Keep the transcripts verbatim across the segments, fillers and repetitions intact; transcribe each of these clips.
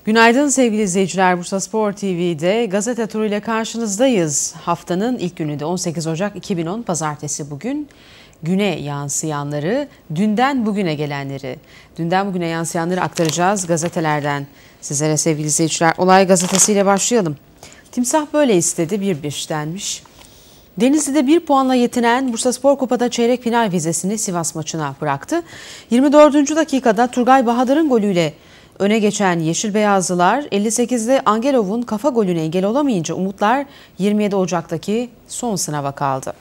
Günaydın sevgili izleyiciler. Bursaspor T V'de gazete turu ile karşınızdayız. Haftanın ilk günü de on sekiz Ocak iki bin on Pazartesi bugün. Güne yansıyanları, dünden bugüne gelenleri, dünden bugüne yansıyanları aktaracağız gazetelerden sizlere sevgili izleyiciler. Olay gazetesiyle başlayalım. Timsah böyle istedi, bir bir denmiş. Denizli'de bir puanla yetinen Bursaspor Kupa'da çeyrek final vizesini Sivas maçına bıraktı. yirmi dördüncü dakikada Turgay Bahadır'ın golüyle öne geçen Yeşil Beyazlılar elli sekizde Angelov'un kafa golüne engel olamayınca umutlar yirmi yedi Ocak'taki son sınava kaldı.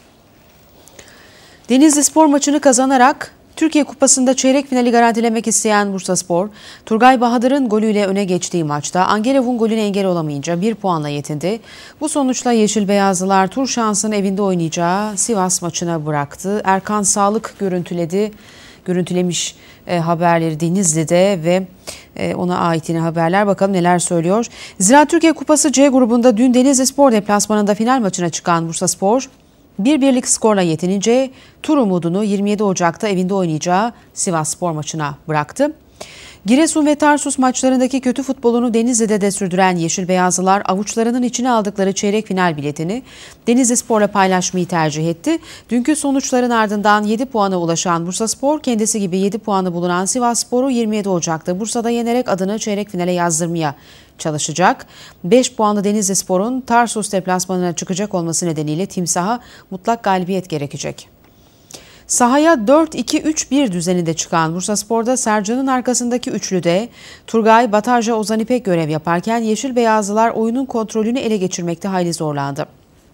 Denizli Spor maçını kazanarak Türkiye Kupası'nda çeyrek finali garantilemek isteyen Bursaspor, Turgay Bahadır'ın golüyle öne geçtiği maçta Angelov'un golüne engel olamayınca bir puanla yetindi. Bu sonuçla Yeşil Beyazlılar tur şansını evinde oynayacağı Sivas maçına bıraktı. Erkan Sağlık görüntüledi. Görüntülemiş e, haberleri Denizli'de ve e, ona ait yine haberler. Bakalım neler söylüyor. Zira Türkiye Kupası C grubunda dün Denizli Spor deplasmanında final maçına çıkan Bursaspor bir birlik skorla yetinince tur umudunu yirmi yedi Ocak'ta evinde oynayacağı Sivas Spor maçına bıraktı. Giresun ve Tarsus maçlarındaki kötü futbolunu Denizli'de de sürdüren Yeşil Beyazlılar avuçlarının içine aldıkları çeyrek final biletini Denizli Spor'la paylaşmayı tercih etti. Dünkü sonuçların ardından yedi puana ulaşan Bursaspor kendisi gibi yedi puanı bulunan Sivasspor'u yirmi yedi Ocak'ta Bursa'da yenerek adını çeyrek finale yazdırmaya çalışacak. beş puanlı Denizli Spor'un Tarsus deplasmanına çıkacak olması nedeniyle Timsah'a mutlak galibiyet gerekecek. Sahaya dört iki üç bir düzeninde çıkan Bursaspor'da Sercan'ın arkasındaki üçlüde Turgay, Batarja, Ozan İpek görev yaparken Yeşil Beyazlılar oyunun kontrolünü ele geçirmekte hayli zorlandı.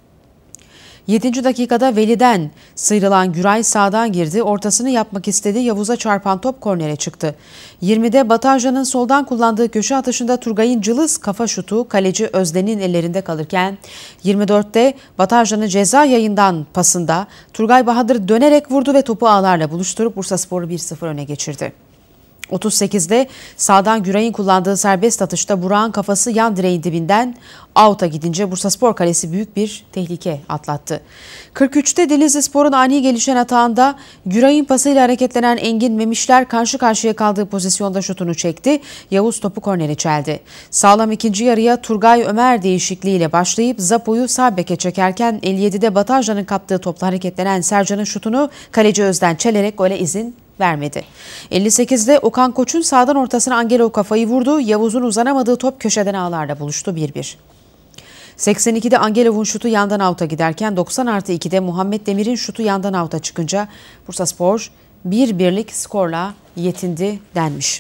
yedinci dakikada Veli'den sıyrılan Güray sağdan girdi, ortasını yapmak istedi, Yavuz'a çarpan top kornere çıktı. yirmide Batarja'nın soldan kullandığı köşe atışında Turgay'ın cılız kafa şutu kaleci Özden'in ellerinde kalırken yirmi dörtte Batarja'nın ceza yayından pasında Turgay Bahadır dönerek vurdu ve topu ağlarla buluşturup Bursaspor'u bir sıfır öne geçirdi. otuz sekizde sağdan Güray'ın kullandığı serbest atışta Burak'ın kafası yan direğin dibinden out'a gidince Bursaspor kalesi büyük bir tehlike atlattı. kırk üçte Denizlispor'un ani gelişen atağında Güray'ın pasıyla hareketlenen Engin Memişler karşı karşıya kaldığı pozisyonda şutunu çekti. Yavuz topu kornere çeldi. Sağlam ikinci yarıya Turgay Ömer değişikliğiyle başlayıp Zapo'yu sağ beke çekerken elli yedide Batarja'nın kaptığı topla hareketlenen Sercan'ın şutunu kaleci Özden çelerek gole izin vermedi. elli sekizde Okan Koç'un sağdan ortasına Angelov kafayı vurdu. Yavuz'un uzanamadığı top köşeden ağlarla buluştu bir bir. seksen ikide Angelov'un şutu yandan out'a giderken doksan artı ikide Muhammed Demir'in şutu yandan out'a çıkınca Bursaspor bir birlik skorla yetindi denmiş.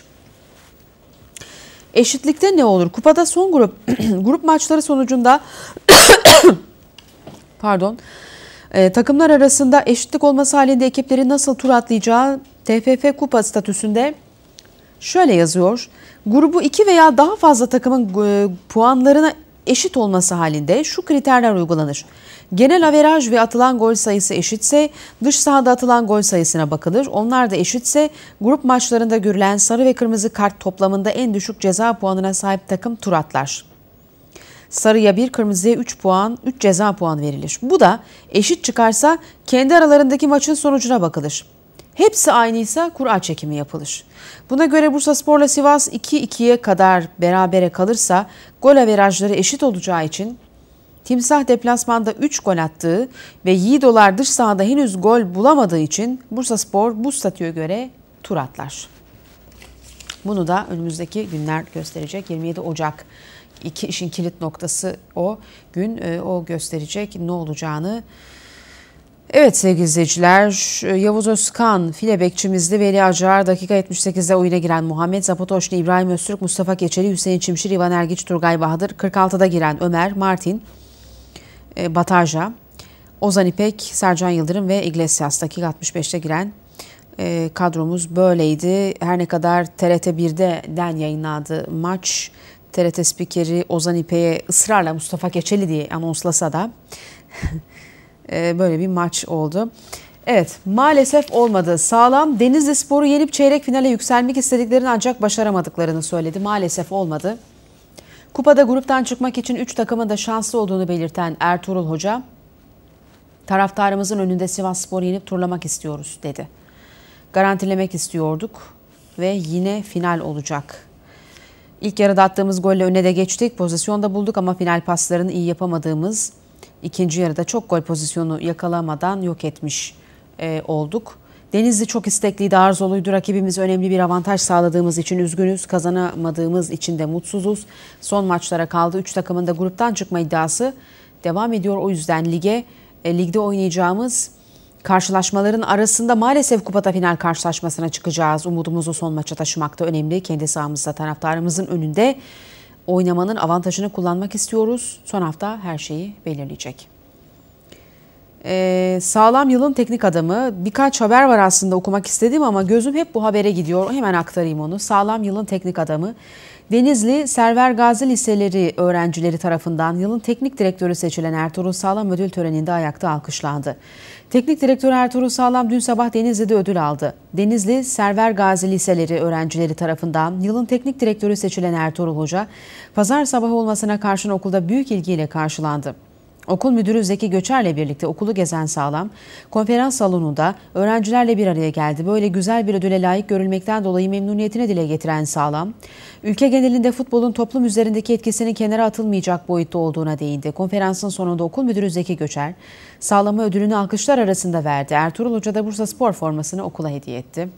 Eşitlikte ne olur? Kupada son grup grup maçları sonucunda pardon e, takımlar arasında eşitlik olması halinde ekiplerin nasıl tur atlayacağı T F F Kupa statüsünde şöyle yazıyor. Grubu iki veya daha fazla takımın e, puanlarına eşit olması halinde şu kriterler uygulanır. Genel averaj ve atılan gol sayısı eşitse dış sahada atılan gol sayısına bakılır. Onlar da eşitse grup maçlarında görülen sarı ve kırmızı kart toplamında en düşük ceza puanına sahip takım tur atlar. Sarıya bir, kırmızıya üç puan, üç ceza puanı verilir. Bu da eşit çıkarsa kendi aralarındaki maçın sonucuna bakılır. Hepsi aynıysa kura çekimi yapılır. Buna göre Bursaspor'la Sivas iki ikiye kadar berabere kalırsa gol averajları eşit olacağı için Timsah deplasmanda üç gol attığı ve Yiğidolar dış sahada henüz gol bulamadığı için Bursaspor bu statüye göre tur atlar. Bunu da önümüzdeki günler gösterecek. yirmi yedi Ocak iki işin kilit noktası o gün, o gösterecek ne olacağını. Evet sevgili izleyiciler, Yavuz Özkan file bekçimizdi. Veli Acar dakika yetmiş sekizde oyuna giren Muhammed Zapotoşlu, İbrahim Öztürk, Mustafa Keçeli, Hüseyin Çimşir, İvan Ergiç, Turgay Bahadır, kırk altıda giren Ömer, Martin, Batarja, Ozan İpek, Sercan Yıldırım ve Iglesias dakika altmış beşte giren kadromuz böyleydi. Her ne kadar T R T bir'den yayınlandı maç, T R T spikeri Ozan İpek'e ısrarla Mustafa Keçeli diye anonslasa da böyle bir maç oldu. Evet, maalesef olmadı. Sağlam Denizlispor'u yenip çeyrek finale yükselmek istediklerini ancak başaramadıklarını söyledi. Maalesef olmadı. Kupada gruptan çıkmak için üç takımın da şanslı olduğunu belirten Ertuğrul Hoca, taraftarımızın önünde Sivasspor'u yenip turlamak istiyoruz dedi. Garantilemek istiyorduk ve yine final olacak. İlk yarıda attığımız golle öne de geçtik. Pozisyonda bulduk ama final paslarını iyi yapamadığımız ikinci yarıda çok gol pozisyonu yakalamadan yok etmiş e, olduk. Denizli çok istekliydi, arzuluydu. Rakibimiz önemli bir avantaj sağladığımız için üzgünüz. Kazanamadığımız için de mutsuzuz. Son maçlara kaldı. Üç takımın da gruptan çıkma iddiası devam ediyor. O yüzden lige, e, ligde oynayacağımız karşılaşmaların arasında maalesef kupada final karşılaşmasına çıkacağız. Umudumuzu son maça taşımak da önemli. Kendi sahamızda taraftarımızın önünde oynamanın avantajını kullanmak istiyoruz. Son hafta her şeyi belirleyecek. Ee, sağlam yılın teknik adamı. Birkaç haber var aslında okumak istedim ama gözüm hep bu habere gidiyor. Hemen aktarayım onu. Sağlam yılın teknik adamı. Denizli Server Gazi Liseleri öğrencileri tarafından yılın teknik direktörü seçilen Ertuğrul Sağlam ödül töreninde ayakta alkışlandı. Teknik direktör Ertuğrul Sağlam dün sabah Denizli'de ödül aldı. Denizli Server Gazi Liseleri öğrencileri tarafından yılın teknik direktörü seçilen Ertuğrul Hoca, pazar sabahı olmasına karşın okulda büyük ilgiyle karşılandı. Okul müdürü Zeki Göçer'le birlikte okulu gezen Sağlam, konferans salonunda öğrencilerle bir araya geldi. Böyle güzel bir ödüle layık görülmekten dolayı memnuniyetini dile getiren Sağlam, ülke genelinde futbolun toplum üzerindeki etkisinin kenara atılmayacak boyutta olduğuna değindi. Konferansın sonunda okul müdürü Zeki Göçer, Sağlam'a ödülünü alkışlar arasında verdi. Ertuğrul Hoca da Bursa Spor formasını okula hediye etti.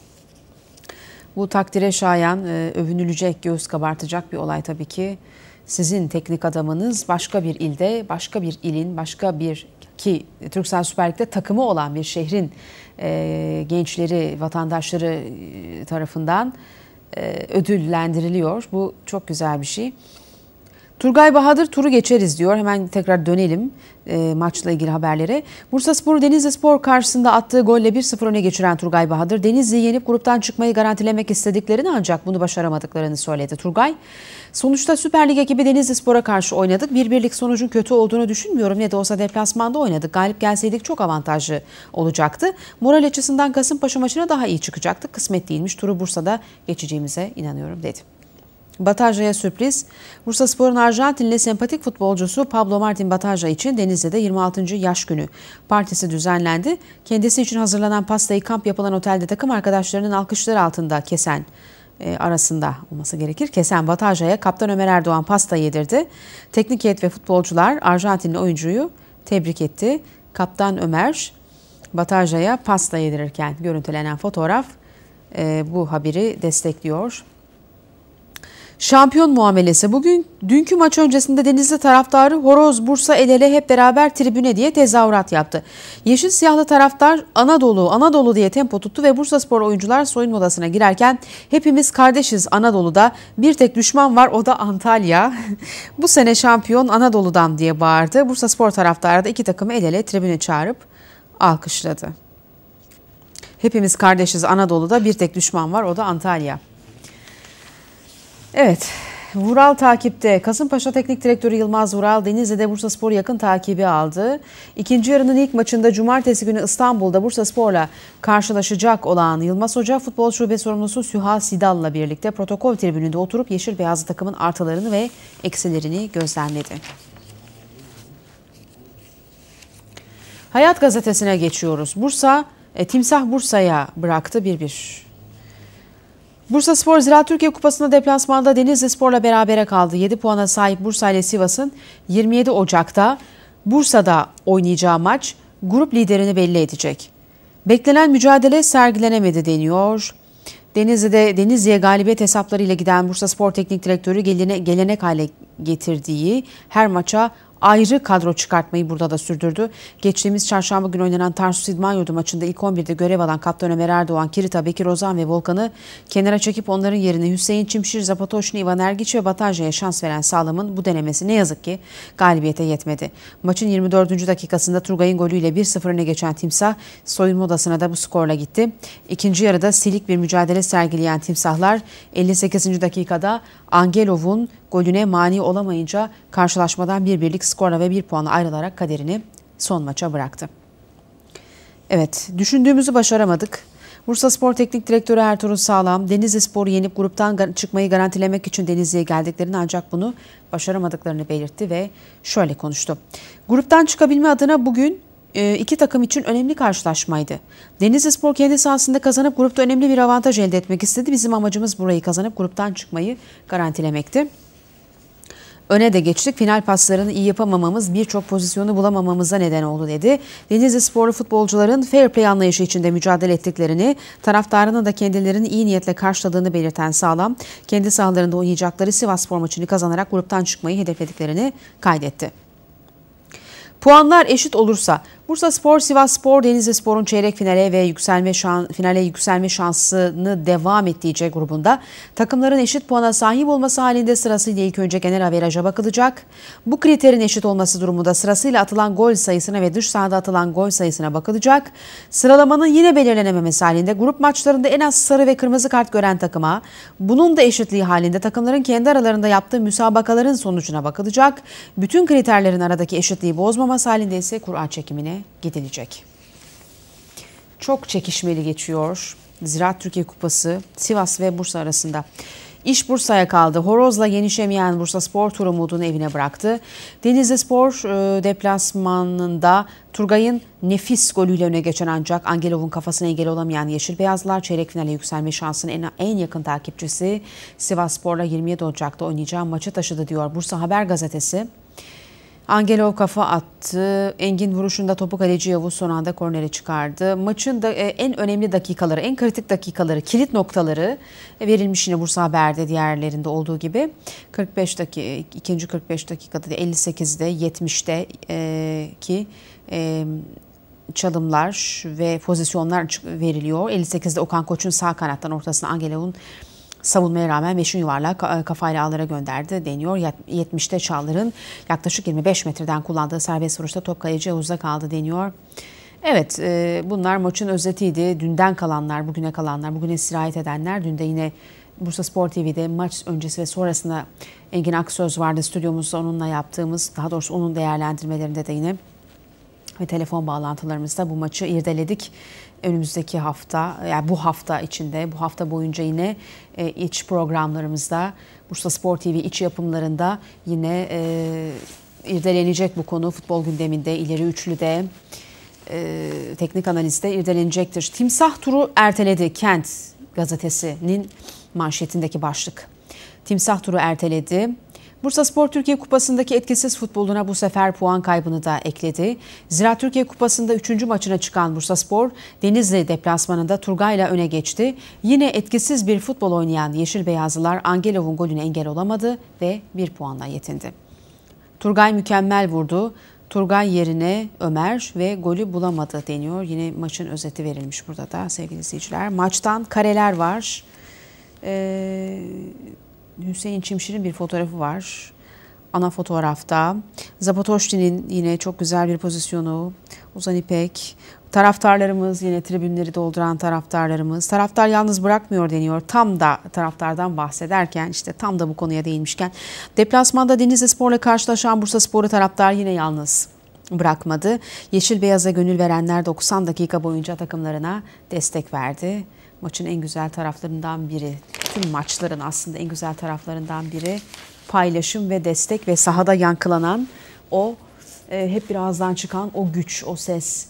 Bu takdire şayan, övünülecek, göğüs kabartacak bir olay tabii ki. Sizin teknik adamınız başka bir ilde, başka bir ilin, başka bir ki Türksel Süper Lig'de takımı olan bir şehrin e, gençleri, vatandaşları tarafından e, ödüllendiriliyor. Bu çok güzel bir şey. Turgay Bahadır turu geçeriz diyor. Hemen tekrar dönelim e, maçla ilgili haberlere. Bursaspor Denizlispor karşısında attığı golle bir sıfır öne geçiren Turgay Bahadır, Denizli'yi yenip gruptan çıkmayı garantilemek istediklerini ancak bunu başaramadıklarını söyledi. Turgay, sonuçta Süper Lig ekibi Denizlispor'a karşı oynadık. Bir birlik sonucun kötü olduğunu düşünmüyorum. Ne de olsa deplasmanda oynadık. Galip gelseydik çok avantajlı olacaktı. Moral açısından Kasımpaşa maçına daha iyi çıkacaktık. Kısmet değilmiş. Turu Bursa'da geçeceğimize inanıyorum dedi. Bataja'ya sürpriz. Bursaspor'un Arjantinli sempatik futbolcusu Pablo Martin Bataja için Denizli'de yirmi altıncı yaş günü partisi düzenlendi. Kendisi için hazırlanan pastayı kamp yapılan otelde takım arkadaşlarının alkışları altında kesen e, arasında olması gerekir. Kesen Bataja'ya kaptan Ömer Erdoğan pasta yedirdi. Teknik heyet ve futbolcular Arjantinli oyuncuyu tebrik etti. Kaptan Ömer Bataja'ya pasta yedirirken görüntülenen fotoğraf e, bu haberi destekliyor. Şampiyon muamelesi. Bugün dünkü maç öncesinde Denizli taraftarı Horoz Bursa el ele hep beraber tribüne diye tezahürat yaptı. Yeşil siyahlı taraftar Anadolu Anadolu diye tempo tuttu ve Bursaspor oyuncular soyunma odasına girerken hepimiz kardeşiz Anadolu'da, bir tek düşman var, o da Antalya. Bu sene şampiyon Anadolu'dan diye bağırdı. Bursaspor taraftarı da iki takımı el ele tribüne çağırıp alkışladı. Hepimiz kardeşiz Anadolu'da, bir tek düşman var, o da Antalya. Evet, Vural takipte. Kasımpaşa Teknik Direktörü Yılmaz Vural, Denizli'de Bursaspor yakın takibi aldı. İkinci yarının ilk maçında cumartesi günü İstanbul'da Bursaspor'la karşılaşacak olan Yılmaz Hoca, futbol şube sorumlusu Süha Sidal'la birlikte protokol tribününde oturup yeşil beyazlı takımın artılarını ve eksilerini gözlemledi. Hayat Gazetesi'ne geçiyoruz. Bursa, e, Timsah Bursa'ya bıraktı bir bir. Bursaspor Ziraat Türkiye Kupası'nda deplasmanda Denizlispor'la berabere kaldı. yedi puana sahip Bursa ile Sivas'ın yirmi yedi Ocak'ta Bursa'da oynayacağı maç grup liderini belli edecek. Beklenen mücadele sergilenemedi deniyor. Denizli'de Denizli'ye galibiyet hesaplarıyla giden Bursaspor Teknik Direktörü gelene, gelenek hale getirdiği her maça ayrı kadro çıkartmayı burada da sürdürdü. Geçtiğimiz çarşamba günü oynanan Tarsus İdman Yurdu maçında ilk on birde görev alan kaptan Ömer Erdoğan, Kirita, Bekir Ozan ve Volkan'ı kenara çekip onların yerine Hüseyin Çimşir, Zapatoşni, Ivan Ergiç ve Bataja'ya şans veren Sağlam'ın bu denemesi ne yazık ki galibiyete yetmedi. Maçın yirmi dördüncü dakikasında Turgay'ın golüyle bir sıfır öne geçen Timsah soyunma odasına da bu skorla gitti. İkinci yarıda silik bir mücadele sergileyen Timsahlar elli sekizinci dakikada Angelov'un golüne mani olamayınca karşılaşmadan bir birlik skorla ve bir puanla ayrılarak kaderini son maça bıraktı. Evet, düşündüğümüzü başaramadık. Bursaspor Teknik Direktörü Ertuğrul Sağlam, Denizlispor'u yenip gruptan çıkmayı garantilemek için Denizli'ye geldiklerini ancak bunu başaramadıklarını belirtti ve şöyle konuştu. Gruptan çıkabilme adına bugün iki takım için önemli karşılaşmaydı. Denizlispor kendi sahasında kazanıp grupta önemli bir avantaj elde etmek istedi. Bizim amacımız burayı kazanıp gruptan çıkmayı garantilemekti. Öne de geçtik. Final paslarını iyi yapamamamız birçok pozisyonu bulamamamıza neden oldu dedi. Denizlisporlu futbolcuların fair play anlayışı içinde mücadele ettiklerini, taraftarının da kendilerini iyi niyetle karşıladığını belirten Sağlam, kendi sahalarında oynayacakları Sivasspor maçını kazanarak gruptan çıkmayı hedeflediklerini kaydetti. Puanlar eşit olursa Bursaspor, Sivasspor, Denizlispor'un çeyrek finale ve yükselme şan, finale yükselme şansını devam ettiği C grubunda takımların eşit puana sahip olması halinde sırasıyla ilk önce genel averaja bakılacak. Bu kriterin eşit olması durumunda sırasıyla atılan gol sayısına ve dış sahada atılan gol sayısına bakılacak. Sıralamanın yine belirlenememesi halinde grup maçlarında en az sarı ve kırmızı kart gören takıma, bunun da eşitliği halinde takımların kendi aralarında yaptığı müsabakaların sonucuna bakılacak. Bütün kriterlerin aradaki eşitliği bozmaması halinde ise kura çekimine gidilecek. Çok çekişmeli geçiyor Ziraat Türkiye Kupası Sivas ve Bursa arasında. İş Bursa'ya kaldı. Horozla yenişemeyen Bursaspor tur umudunu evine bıraktı. Denizlispor deplasmanında Turgay'ın nefis golüyle öne geçen ancak Angelov'un kafasına engel olamayan Yeşil Beyazlar çeyrek finale yükselme şansının en, en yakın takipçisi Sivasspor'la yirmi yedi Ocak'ta oynayacağı maçı taşıdı diyor Bursa Haber Gazetesi. Angelov kafa attı. Engin vuruşunda topu kaleci Yavuz son anda kornere çıkardı. Maçın da en önemli dakikaları, en kritik dakikaları, kilit noktaları verilmiş yine Bursa Haber'de diğerlerinde olduğu gibi. kırk beş dakika, ikinci kırk beş dakikada da elli sekizde, yetmişte e, ki e, çalımlar ve pozisyonlar veriliyor. elli sekizde Okan Koç'un sağ kanattan ortasına Angelov'un savunmaya rağmen beşin yuvarlağı kafayla ağlara gönderdi deniyor. yetmişte Çağlar'ın yaklaşık yirmi beş metreden kullandığı serbest vuruşta top kaleci Yavuz'da kaldı deniyor. Evet, bunlar maçın özetiydi. Dünden kalanlar, bugüne kalanlar, bugüne sirayet edenler. Dün de yine Bursaspor T V'de maç öncesi ve sonrasında Engin Aksöz vardı stüdyomuzda onunla yaptığımız, daha doğrusu onun değerlendirmelerinde de yine ve telefon bağlantılarımızda bu maçı irdeledik. Önümüzdeki hafta, yani bu hafta içinde, bu hafta boyunca yine e, iç programlarımızda, Bursaspor T V iç yapımlarında yine e, irdelenecek bu konu. Futbol gündeminde, ileri üçlüde, e, teknik analizde irdelenecektir. Timsah turu erteledi. Kent gazetesinin manşetindeki başlık. Timsah turu erteledi. Bursaspor Türkiye Kupası'ndaki etkisiz futboluna bu sefer puan kaybını da ekledi. Ziraat Türkiye Kupası'nda üçüncü maçına çıkan Bursaspor, Denizli deplasmanında Turgay'la öne geçti. Yine etkisiz bir futbol oynayan Yeşil Beyazlılar Angelov'un golüne engel olamadı ve bir puanla yetindi. Turgay mükemmel vurdu. Turgay yerine Ömer ve golü bulamadı deniyor. Yine maçın özeti verilmiş burada da sevgili izleyiciler. Maçtan kareler var. Ee, Hüseyin Çimşir'in bir fotoğrafı var. Ana fotoğrafta. Zapatoşti'nin yine çok güzel bir pozisyonu. Ozan İpek. Taraftarlarımız, yine tribünleri dolduran taraftarlarımız. Taraftar yalnız bırakmıyor deniyor. Tam da taraftardan bahsederken, işte tam da bu konuya değinmişken, deplasmanda Denizlispor'la karşılaşan Bursaspor'u taraftar yine yalnız bırakmadı. Yeşil Beyaz'a gönül verenler doksan dakika boyunca takımlarına destek verdi. Maçın en güzel taraflarından biri, tüm maçların aslında en güzel taraflarından biri paylaşım ve destek ve sahada yankılanan o e, hep birazdan çıkan o güç, o ses.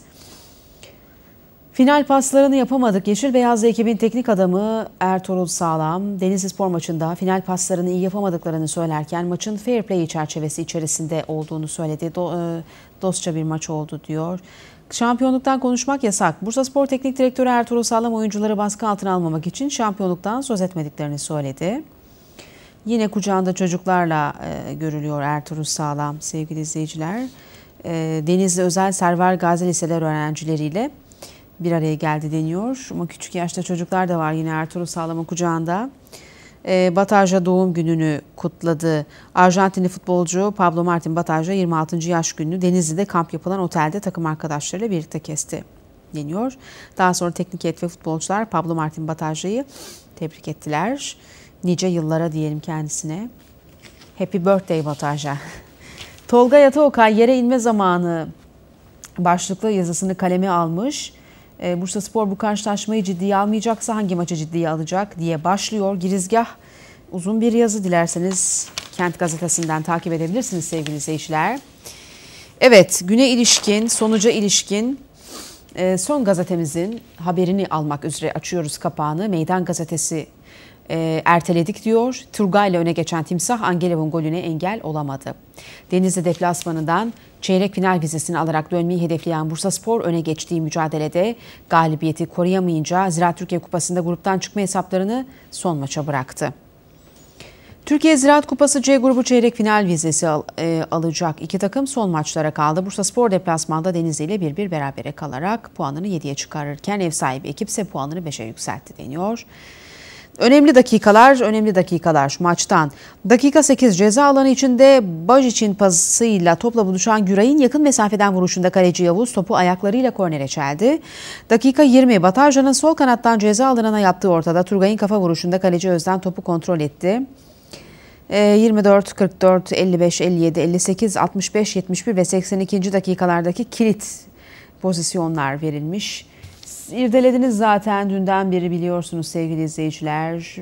Final paslarını yapamadık. Yeşil Beyazlı ekibin teknik adamı Ertuğrul Sağlam, Denizlispor maçında final paslarını iyi yapamadıklarını söylerken maçın fair play çerçevesi içerisinde olduğunu söyledi. Do, e, dostça bir maç oldu diyor. Şampiyonluktan konuşmak yasak. Bursaspor Teknik Direktörü Ertuğrul Sağlam oyuncuları baskı altına almamak için şampiyonluktan söz etmediklerini söyledi. Yine kucağında çocuklarla e, görülüyor Ertuğrul Sağlam sevgili izleyiciler. E, Denizli Özel Server Gazi Liseler öğrencileriyle bir araya geldi deniyor. Ama küçük yaşta çocuklar da var yine Ertuğrul Sağlam'ın kucağında. E, Bataj'a doğum gününü kutladı. Arjantinli futbolcu Pablo Martin Bataj'a yirmi altıncı yaş gününü Denizli'de kamp yapılan otelde takım arkadaşlarıyla birlikte kesti deniyor. Daha sonra teknik heyet ve futbolcular Pablo Martin Bataj'ı tebrik ettiler. Nice yıllara diyelim kendisine. Happy birthday Bataj'a. Tolga Yataokay yere inme zamanı başlıklı yazısını kaleme almış. Bursaspor bu karşılaşmayı ciddiye almayacaksa hangi maçı ciddiye alacak diye başlıyor. Girizgah uzun bir yazı, dilerseniz Kent Gazetesi'nden takip edebilirsiniz sevgili izleyiciler. Evet, güne ilişkin, sonuca ilişkin son gazetemizin haberini almak üzere açıyoruz kapağını. Meydan Gazetesi e, erteledik diyor. Turgay'la öne geçen Timsah Angelev'in golüne engel olamadı. Denizli deplasmanından çeyrek final vizesini alarak dönmeyi hedefleyen Bursaspor öne geçtiği mücadelede galibiyeti koruyamayınca Ziraat Türkiye Kupası'nda gruptan çıkma hesaplarını son maça bıraktı. Türkiye Ziraat Kupası C grubu çeyrek final vizesi al, e, alacak iki takım son maçlara kaldı. Bursaspor deplasmanda Denizli ile bir bir berabere kalarak puanını yediye çıkarırken ev sahibi ekip ise puanını beşe yükseltti deniyor. Önemli dakikalar, önemli dakikalar şu maçtan. Dakika sekiz ceza alanı içinde Bajic'in pasıyla topla buluşan Güray'ın yakın mesafeden vuruşunda kaleci Yavuz topu ayaklarıyla kornere çeldi. Dakika yirmi Batarjan'ın sol kanattan ceza alanına yaptığı ortada. Turgay'ın kafa vuruşunda kaleci Özden topu kontrol etti. yirmi dört, kırk dört, elli beş, elli yedi, elli sekiz, altmış beş, yetmiş bir ve seksen ikinci dakikalardaki kilit pozisyonlar verilmiş. İrdelediniz zaten dünden beri biliyorsunuz sevgili izleyiciler.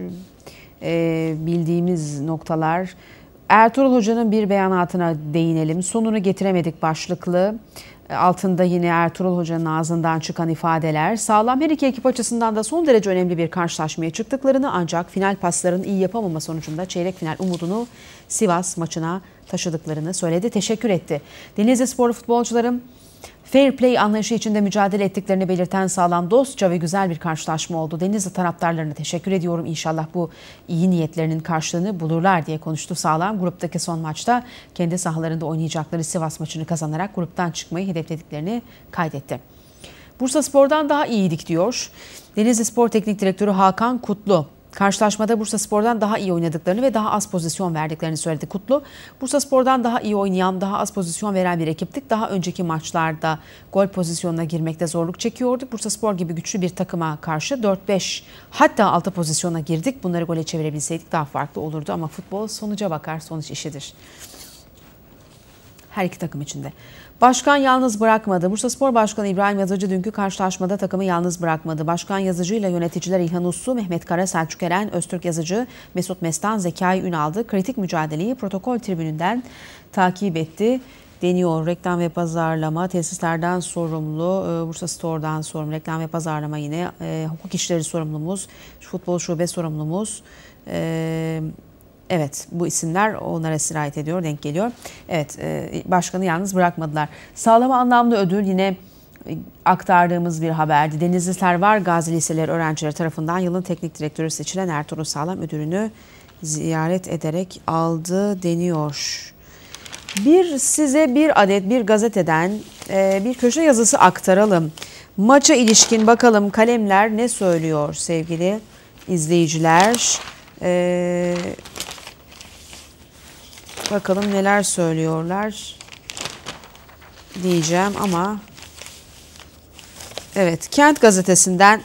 Ee, bildiğimiz noktalar. Ertuğrul Hoca'nın bir beyanatına değinelim. Sonunu getiremedik başlıklı. Altında yine Ertuğrul Hoca'nın ağzından çıkan ifadeler. Sağlam her iki ekip açısından da son derece önemli bir karşılaşmaya çıktıklarını ancak final pasların iyi yapamama sonucunda çeyrek final umudunu Sivas maçına taşıdıklarını söyledi. Teşekkür etti. Denizli sporlu futbolcularım fair play anlayışı içinde mücadele ettiklerini belirten sağlam, dostça ve güzel bir karşılaşma oldu. Denizli taraftarlarına teşekkür ediyorum. İnşallah bu iyi niyetlerinin karşılığını bulurlar diye konuştu sağlam. Gruptaki son maçta kendi sahalarında oynayacakları Sivas maçını kazanarak gruptan çıkmayı hedeflediklerini kaydetti. Bursaspor'dan daha iyiydik diyor. Denizli Spor Teknik Direktörü Hakan Kutlu. Karşılaşmada Bursaspor'dan daha iyi oynadıklarını ve daha az pozisyon verdiklerini söyledi Kutlu. Bursaspor'dan daha iyi oynayan, daha az pozisyon veren bir ekiptik. Daha önceki maçlarda gol pozisyonuna girmekte zorluk çekiyorduk. Bursaspor gibi güçlü bir takıma karşı dört beş hatta altı pozisyona girdik. Bunları gole çevirebilseydik daha farklı olurdu ama futbol sonuca bakar, sonuç işidir. Her iki takım içinde. Başkan yalnız bırakmadı. Bursaspor Başkanı İbrahim Yazıcı dünkü karşılaşmada takımı yalnız bırakmadı. Başkan Yazıcı ile yöneticiler İlhan Uslu, Mehmet Kara, Selçuk Eren, Öztürk Yazıcı, Mesut Mestan, Zekai Ünal'dı. Kritik mücadeleyi protokol tribününden takip etti deniyor. Reklam ve pazarlama tesislerden sorumlu, Bursa Store'dan sorumlu, reklam ve pazarlama yine, e, hukuk işleri sorumlumuz, futbol şube sorumlumuz, e, evet, bu isimler onlara sirayet ediyor, denk geliyor. Evet, başkanı yalnız bırakmadılar. Sağlama anlamlı ödül yine aktardığımız bir haberdi. Denizli Servar Gazi Liseleri öğrencileri tarafından yılın teknik direktörü seçilen Ertuğrul Sağlam ödülünü ziyaret ederek aldı deniyor. Bir size bir adet bir gazeteden bir köşe yazısı aktaralım. Maça ilişkin bakalım kalemler ne söylüyor sevgili izleyiciler. Ee, bakalım neler söylüyorlar diyeceğim ama evet, Kent Gazetesi'nden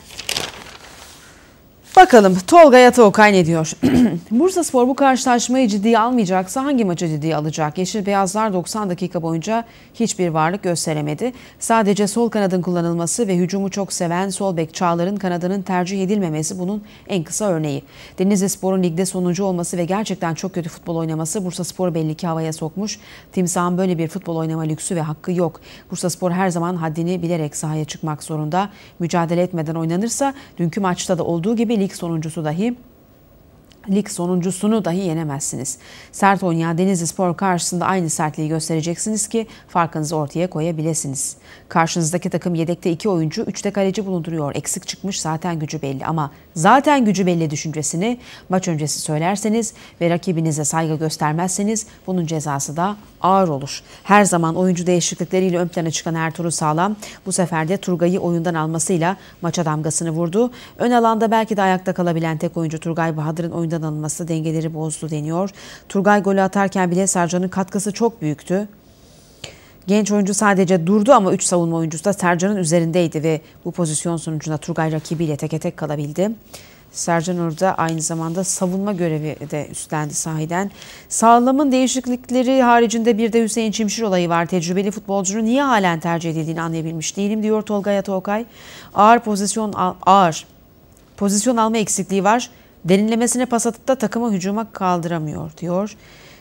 bakalım Tolga Yataokay ne diyor? Bursaspor bu karşılaşmayı ciddiye almayacaksa hangi maçı ciddiye alacak? Yeşil Beyazlar doksan dakika boyunca hiçbir varlık gösteremedi. Sadece sol kanadın kullanılması ve hücumu çok seven sol bek Çağlar'ın kanadının tercih edilmemesi bunun en kısa örneği. Denizlispor'un ligde sonuncu olması ve gerçekten çok kötü futbol oynaması Bursaspor belli ki havaya sokmuş. Timsah'ın böyle bir futbol oynama lüksü ve hakkı yok. Bursaspor her zaman haddini bilerek sahaya çıkmak zorunda. Mücadele etmeden oynanırsa dünkü maçta da olduğu gibi lig sonuncusu dahi lig sonuncusunu dahi yenemezsiniz. Sert oynayan Denizlispor karşısında aynı sertliği göstereceksiniz ki farkınızı ortaya koyabilirsiniz. Karşınızdaki takım yedekte iki oyuncu, üçte kaleci bulunduruyor. Eksik çıkmış, zaten gücü belli ama zaten gücü belli düşüncesini maç öncesi söylerseniz ve rakibinize saygı göstermezseniz bunun cezası da ağır olur. Her zaman oyuncu değişiklikleriyle ön plana çıkan Ertuğrul Sağlam bu sefer de Turgay'ı oyundan almasıyla maça damgasını vurdu. Ön alanda belki de ayakta kalabilen tek oyuncu Turgay Bahadır'ın oyundan alınması dengeleri bozdu deniyor. Turgay golü atarken bile Sercan'ın katkısı çok büyüktü. Genç oyuncu sadece durdu ama üç savunma oyuncusu da Sercan'ın üzerindeydi ve bu pozisyon sonucunda Turgay rakibiyle teke tek kalabildi. Sercan orada aynı zamanda savunma görevi de üstlendi sahiden. Sağlam'ın değişiklikleri haricinde bir de Hüseyin Çimşir olayı var. Tecrübeli futbolcunun niye halen tercih edildiğini anlayabilmiş değilim diyor Tolga Yataokay. Ağır pozisyon ağır pozisyon alma eksikliği var. Derinlemesine pas atıp da takımı hücuma kaldıramıyor diyor.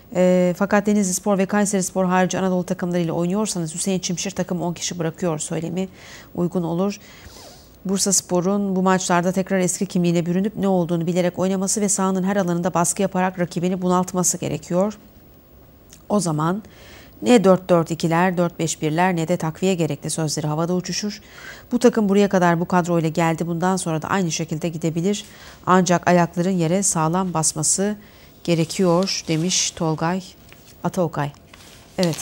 E, fakat Denizlispor ve Kayserispor harici Anadolu takımlarıyla oynuyorsanız Hüseyin Çimşir takım on kişi bırakıyor söylemi uygun olur. Bursaspor'un bu maçlarda tekrar eski kimliğine bürünüp ne olduğunu bilerek oynaması ve sahanın her alanında baskı yaparak rakibini bunaltması gerekiyor. O zaman ne dört dört ikiler, dört beş birler ne de takviye gerekli sözleri havada uçuşur. Bu takım buraya kadar bu kadroyla geldi. Bundan sonra da aynı şekilde gidebilir. Ancak ayakların yere sağlam basması gerekiyor demiş Tolgay Ataokay. Evet.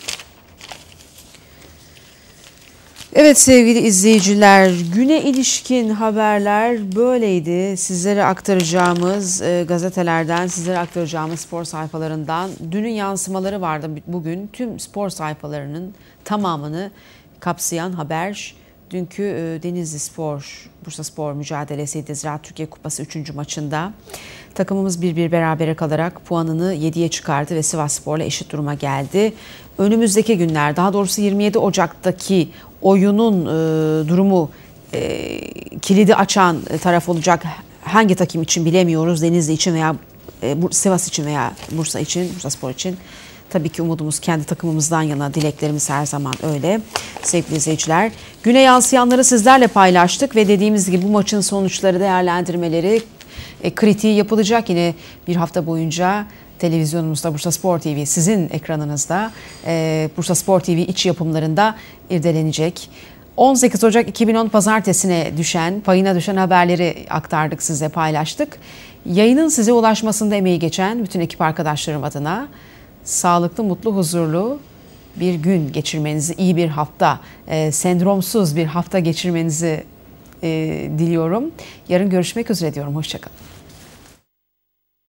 Evet sevgili izleyiciler, güne ilişkin haberler böyleydi. Sizlere aktaracağımız e, gazetelerden, sizlere aktaracağımız spor sayfalarından dünün yansımaları vardı bugün. Tüm spor sayfalarının tamamını kapsayan haber. Dünkü e, Denizlispor, Bursaspor mücadelesiydi Ziraat Türkiye Kupası üçüncü maçında. Takımımız bir bir berabere kalarak puanını yediye çıkardı ve Sivasspor'la eşit duruma geldi. Önümüzdeki günler, daha doğrusu yirmi yedi Ocak'taki oyunun e, durumu e, kilidi açan taraf olacak. Hangi takım için bilemiyoruz. Denizli için veya e, Sivas için veya Bursa için, Bursaspor için. Tabii ki umudumuz kendi takımımızdan yana, dileklerimiz her zaman öyle. Sevgili izleyiciler, güne yansıyanları sizlerle paylaştık ve dediğimiz gibi bu maçın sonuçları, değerlendirmeleri e, kritiği yapılacak yine bir hafta boyunca. Televizyonumuzda Bursaspor T V, sizin ekranınızda e, Bursaspor T V iç yapımlarında irdelenecek. on sekiz Ocak iki bin on Pazartesine düşen, payına düşen haberleri aktardık, size paylaştık. Yayının size ulaşmasında emeği geçen bütün ekip arkadaşlarım adına sağlıklı, mutlu, huzurlu bir gün geçirmenizi, iyi bir hafta, e, sendromsuz bir hafta geçirmenizi e, diliyorum. Yarın görüşmek üzere diyorum. Hoşça kalın.